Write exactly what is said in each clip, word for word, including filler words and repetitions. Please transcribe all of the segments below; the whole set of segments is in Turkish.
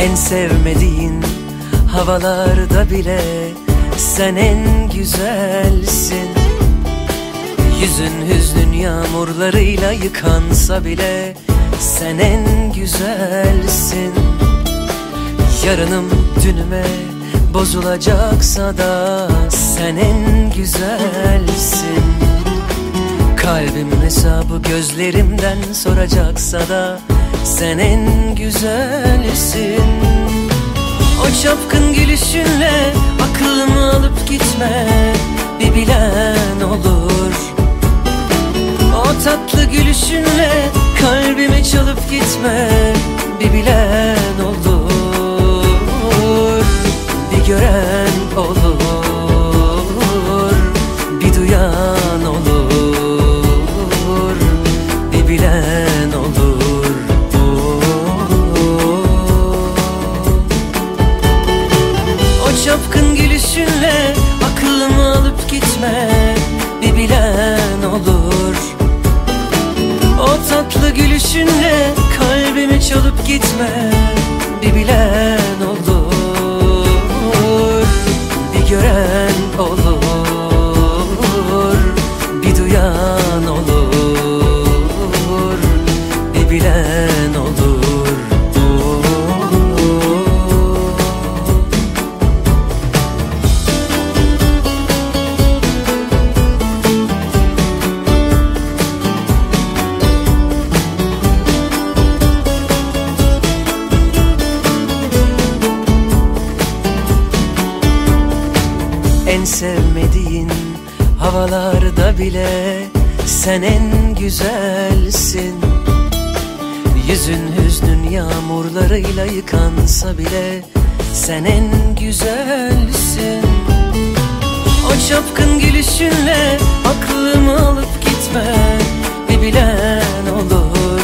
En sevmediğin havalarda bile sen en güzelsin. Yüzün hüznün yağmurlarıyla yıkansa bile sen en güzelsin. Yarınım dünüme bozulacaksa da sen en güzelsin. Kalbim hesabı gözlerimden soracaksa da sen en güzelsin. O çapkın gülüşünle aklımı alıp gitme, bir bilen olur. O tatlı gülüşünle kalbimi çalıp gitme, bir bilen olur. Bir gören olur, bir duyan olur, bir bilen olur. O çapkın gülüşünle aklımı alıp gitme, bir bilen olur. O tatlı gülüşünle kalbimi çalıp gitme, bir bilen olur. Bir gören olur, bir duyan olur, bir bilen olur. En sevmediğin havalarda bile sen en güzelsin. Yüzün hüznün yağmurlarıyla yıkansa bile sen en güzelsin. O çapkın gülüşünle aklımı alıp gitme, bir bilen olur.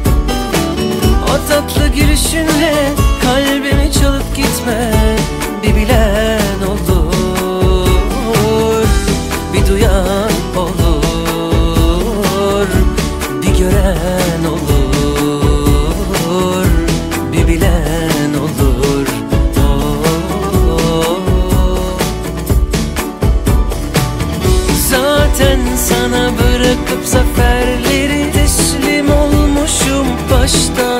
O tatlı gülüşünle kalbimi çalıp gitme, bir bilen olur. Bir duyan olur, bir gören olur, bir bilen olur. Oh. Zaten sana bırakıp zaferleri teslim olmuşum baştan.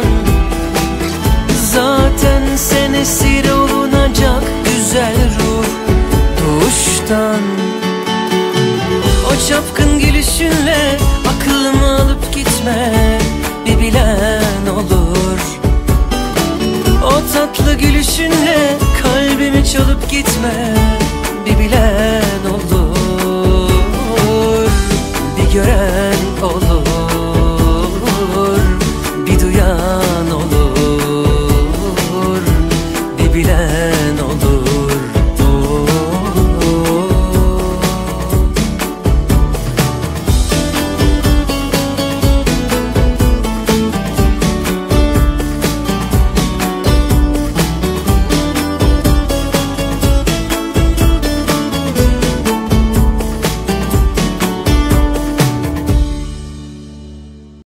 Zaten sen esir olunacak güzel ruh doğuştan. O çapkın gülüşünle aklımı alıp gitme, bir bilen olur. O tatlı gülüşünle kalbimi çalıp gitme, bir bilen olur. Bir gören